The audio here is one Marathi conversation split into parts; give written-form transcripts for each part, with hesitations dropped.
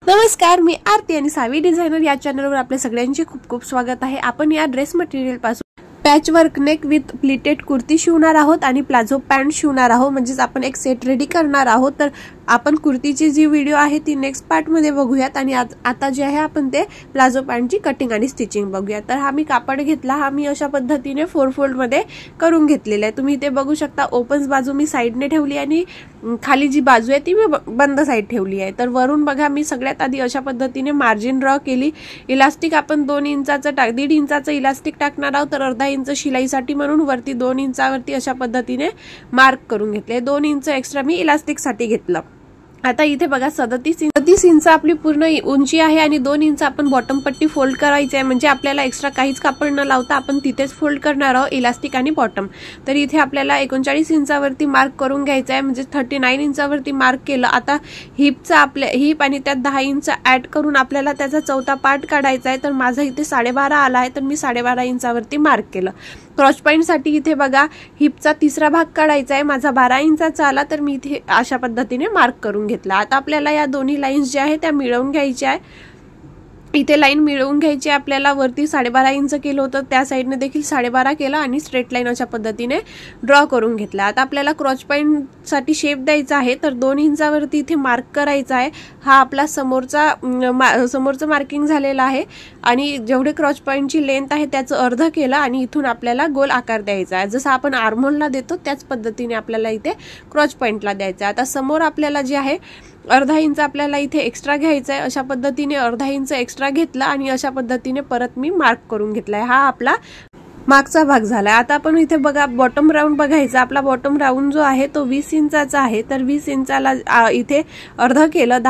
नमस्कार, मी आरती आणि सावी डिझायनर या चॅनलवर आपल्या सगळ्यांचे खूप खूप स्वागत आहे। आपण या ड्रेस मटेरियल पासून patch work neck with pleated kurti शिवणार आहोत आणि प्लाझो पॅन्ट शिवणार आहोत, म्हणजे आपण एक सेट रेडी करणार आहोत। तर आपण कुर्तीची जी व्हिडिओ आहे ती नेक्स्ट पार्ट मध्ये बघूयात आणि आता जे आहे आपण ते प्लाझो पॅन्टची कटिंग आणि स्टिचिंग बघूया। तर हा मी कापड घेतला, हा मी अशा पद्धतीने 4 फोल्ड मध्ये करून घेतलेला आहे। तुम्ही इथे बघू शकता ओपन बाजू मी साइडने ठेवली आणि खाली जी बाजू आहे ती मी बंद साइड ठेवली आहे। तर वरून बघा मी सगळ्यात आधी अशा पद्धतीने मार्जिन ड्रॉ केली। इलास्टिक आपण 2 इंचाचं 1.5 इंचाचं इलास्टिक टाकणार आहोत, तर अर्धा इंच शिलाईसाठी म्हणून वरती 2 इंचावरती अशा पद्धतीने मार्क करून घेतले। 2 इंच एक्स्ट्रा मी इलास्टिक साठी घेतलं। आता इथे बघा 37 इंच आपली पूर्ण उंची आहे आणि 2 इंच आपण बॉटम पट्टी फोल्ड करायची आहे, म्हणजे आपल्याला एक्स्ट्रा काहीच कापड न लावता आपण तिथेच फोल्ड करणार आहोत इलास्टिक आणि बॉटम। तर इथे आपल्याला 39 इंचावरती मार्क करून घ्यायचा आहे, म्हणजे 39 इंचावरती मार्क केलं। आता हिपचा आपल्या हिप आणि त्यात 10 इंच ऍड करून आपल्याला त्याचा चौथा पार्ट काढायचा आहे। तर माझा इथे 12.5 आला आहे, तर मी 12.5 इंचावरती मार्क केलं। क्रॉस पॉइंट साठी इथे बघा हिपचा तिसरा भाग काढायचा आहे, माझा 12 इंचाचा आला, तर मी इथे अशा पद्धतीने मार्क करून घेतला। आता आपल्याला या दोन्ही लाईन्स ज्या आहेत त्या मिळवून घ्यायच्या आहे। इथे लाईन मिळवून घ्यायची आपल्याला, वरती 12.5 इंच केलं होतं त्या साइडने देखील 12.5 केलं आणि स्ट्रेट लाईन अशा पद्धतीने ड्रॉ करून घेतला। आता आपल्याला क्रॉस पॉइंट साठी शेप द्यायचा आहे, तर 2 इंचावरती इथे मार्क करायचा आहे। हा आपला समोरचं मार्किंग झालेला आहे आणि जेवढे क्रॉस पॉइंटची लेंथ आहे त्याचं अर्ध केलं आणि इथून आपल्याला गोल आकार द्यायचा आहे। जसं आपण आर्महोलला देतो त्याच पद्धतीने आपल्याला इथे क्रॉस पॉइंटला द्यायचा आहे। आता समोर आपल्याला जे आहे अर्धा इंच आपल्याला इथे एक्स्ट्रा घ्यायचा आहे। अशा पद्धतीने अर्धा इंच एक्स्ट्रा घेतला आणि अशा पद्धतीने परत मी मार्क करून घेतलाय। हा आपला मागचा भाग झाला। आता आपण इथे बघा बॉटम राऊंड बघायचा। आपला बॉटम राऊंड जो आहे तो 20 इंचाचा आहे, तर 20 इंचाला इथे अर्ध केलं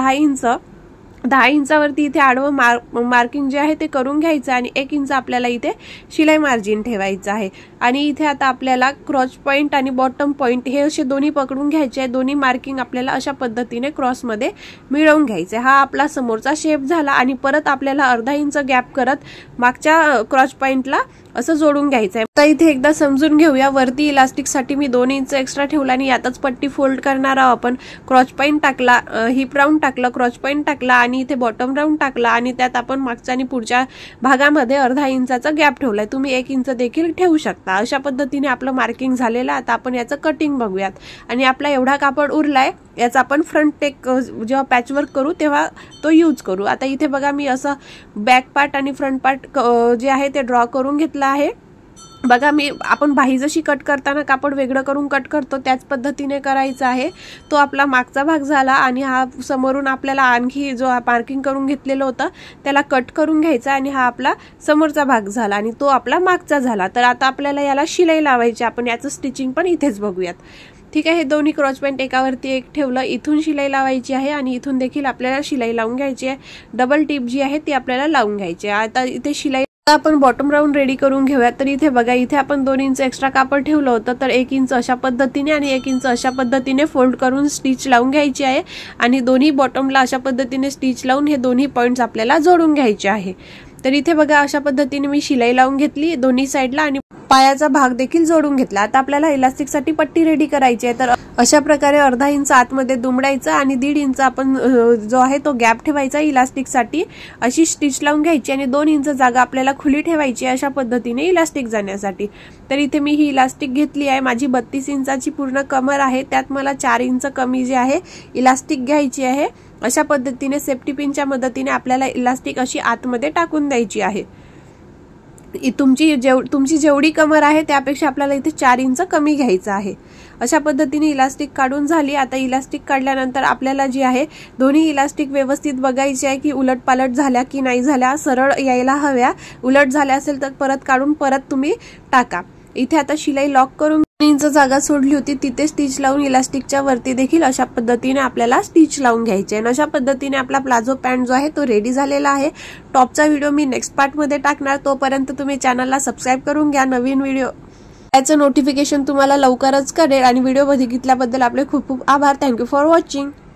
10 इंचावरती इथे आडवं मार्किंग जे आहे ते करून घ्यायचं आणि 1 इंच आपल्याला इथे शिलाई मार्जिन ठेवायचं आहे। आणि इथे आता आपल्याला क्रॉस पॉइंट आणि बॉटम पॉइंट हे असे दोन्ही पकडून घ्यायचे आहे। दोन्ही मार्किंग आपल्याला अशा पद्धतीने क्रॉस मध्ये मिळवून घ्यायचे। हा आपला समोरचा शेप झाला आणि परत आपल्याला अर्धा इंच गॅप करत मागच्या क्रॉस पॉइंटला असं जोडून घ्यायचं आहे। आता इथे एकदा समजून घेऊया, वरती इलास्टिक साठी मी 2 इंच एक्स्ट्रा ठेवला आणि यातच पट्टी फोल्ड करणार आहोत आपण। क्रॉस पॉइंट टाकला, हिप राऊंड टाकला, क्रॉस पॉइंट टाकला आणि इथे बॉटम राऊंड टाकला आणि त्यात आपण मागच्या आणि पुढच्या भागामध्ये अर्धा इंचाचा गॅप ठेवलाय। तुम्ही 1 इंच देखील ठेवू शकता। अशा पद्धतीने आपलं मार्किंग झालेलं। आता आपण याचं कटिंग बघूयात आणि आपला एवढा कापड उरलाय याचा आपण फ्रंट टेक जेव्हा पॅच वर्क करू तेव्हा तो यूज करू। आता इथे बघा मी असं बॅक पार्ट आणि फ्रंट पार्ट जे आहे ते ड्रॉ करून घेतला आहे। बघा आपण बाही जशी कट करताना कापड वेगळं करून कट करतो त्याच पद्धतीने करायचं आहे। तो आपला मागचा भाग झाला आणि हा समोरून आपल्याला आणखी जो मार्किंग करून घेतलेलं होतं त्याला कट करून घ्यायचा आणि हा आपला समोरचा भाग झाला आणि तो आपला मागचा झाला। तर आता आपल्याला याला शिलाई लावायची, आपण याचं स्टिचिंग पण इथेच बघूयात। ठीक आहे, हे दोन्ही क्रॉस पॉइंट एकावरती एक ठेवलं, इथून शिलाई लावायची आहे आणि इथून देखील आपल्याला शिलाई लावून घ्यायची आहे। डबल टिप जी आहे ती आपल्याला लावून घ्यायची आहे। आता इथे शिलाई आपण बॉटम राऊंड रेडी करून घेऊयात। तर इथे बघा इथे आपण 2 इंच एक्स्ट्रा कापड ठेवलं होतं, तर 1 इंच अशा पद्धतीने आणि 1 इंच अशा पद्धतीने फोल्ड करून स्टिच लावून घ्यायची आहे आणि दोन्ही बॉटमला अशा पद्धतीने स्टिच लावून हे दोन्ही पॉइंट्स आपल्याला जोडून घ्यायचे आहे। तर इथे बघा अशा पद्धतीने मी शिलाई लावून घेतली दोन्ही साइडला आणि पायाचा भाग देखील जोडून घेतला। आता आपल्याला इलास्टिक साठी पट्टी रेडी करायची आहे, तर अशा प्रकारे अर्धा इंच आतमध्ये दुमडायचं आणि 1.5 इंच आपण जो आहे तो गॅप ठेवायचा इलास्टिक साठी। अशी स्टिच लावून घ्यायची आणि 2 इंच जागा आपल्याला खुली ठेवायची अशा पद्धतीने इलास्टिक जाण्यासाठी। तर इथे मी ही इलास्टिक घेतली आहे, माझी 32 इंचाची पूर्ण कमर आहे, त्यात मला 4 इंच कमी जे आहे इलास्टिक घ्यायची आहे। अशा पद्धतीने सेफ्टी पिनच्या मदतीने आपल्याला इलास्टिक अशी आतमध्ये टाकून द्यायची आहे। तुमची जेवढी कमर आहे त्यापेक्षा आपल्याला इथे 4 इंच कमी घ्यायचं आहे। अशा पद्धतीने इलास्टिक काढून झाली। आता इलास्टिक काढल्यानंतर आपल्याला जी आहे दोन्ही इलास्टिक व्यवस्थित बघायची आहे की उलटपालट झाल्या की नाही झाल्या, सरळ यायला हव्या। उलट झाल्या असेल तर परत काढून परत तुम्ही टाका। इथे आता शिलाई लॉक करून 2 इंच जागा सोडली होती तिथे स्टिच लावून इलास्टिकच्या वरती देखील अशा पद्धतीने आपल्याला स्टिच लावून घ्यायचे आहे। अशा पद्धतीने आपला प्लाझो पॅन्ट जो आहे तो रेडी झालेला आहे। टॉपचा व्हिडिओ मी नेक्स्ट पार्ट मध्ये टाकणार, तोपर्यंत तुम्ही चॅनलला सबस्क्राईब करून घ्या। नवीन व्हिडिओ याचं नोटिफिकेशन तुम्हाला लवकरच कळेल आणि व्हिडिओ बघितल्याबद्दल आपले खूप खूप आभार। Thank you for watching.